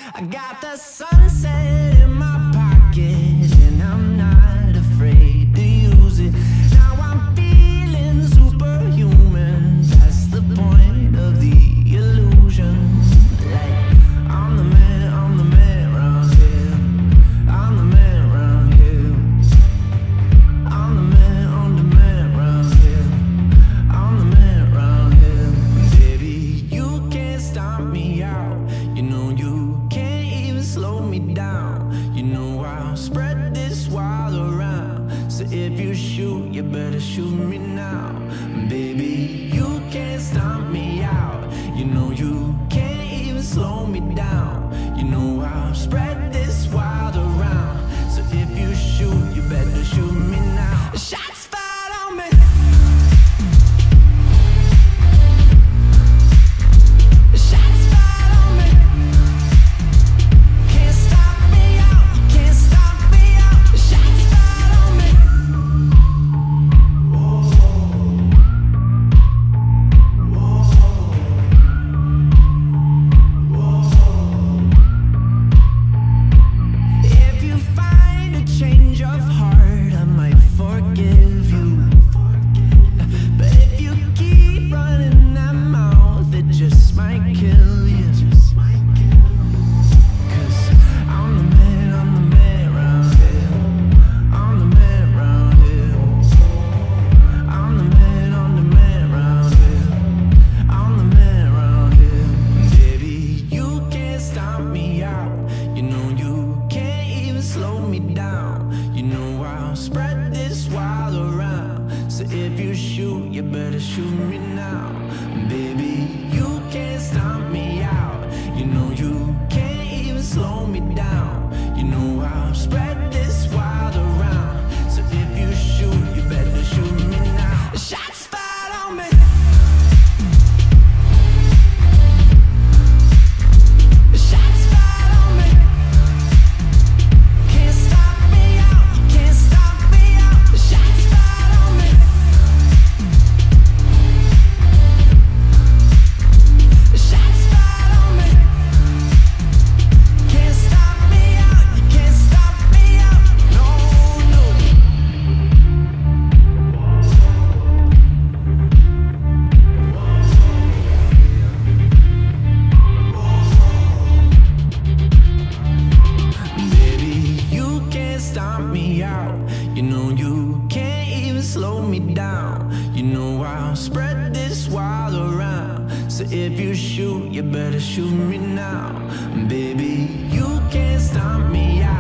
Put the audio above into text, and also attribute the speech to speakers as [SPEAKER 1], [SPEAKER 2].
[SPEAKER 1] I got the sunset in my pocket, and I'm not afraid to use it. Now I'm feeling superhuman. That's the point of the illusion. Like, I'm the man round here. I'm the man round here. I'm the man round here. I'm the man round here. Baby, you can't stop me out. You know you can't even slow me down. You know I'll spread this wild around. So if you shoot, you better shoot me now. Baby, you can't stop me out. You know you can't even slow me down. You know I'll spread this wild around. So if you shoot, you better shoot me now. Shots fired on me. Shots fired on me. Can't stop me out. You can't stop me out. Shots fired on me. If you find a change of heart, I might forgive you. But if you keep running that mouth, it just might kill you. 'Cause I'm the man round here. I'm the man round here. I'm the man round here. I'm the man round here. Baby, you can't stop me out. You know you can't even slow me down. You know I'll spread this wild around. So if you shoot, you better shoot me now. Baby, you can't stop me out. You know you can't even slow me down. You know I'll spread this wild around. So if you shoot, you better shoot me now. Shots fired on me. Shots fired on me. Can't stop me out. You can't stop me out. Shots fired on me. Shots fired on me. Can't stop me out. You can't stop me out. No, no. Baby, you can't stop me out. You know you can't even slow me down. You know I'll spread this wild around. So if you shoot, you better shoot me now. Baby, you can't stop me out.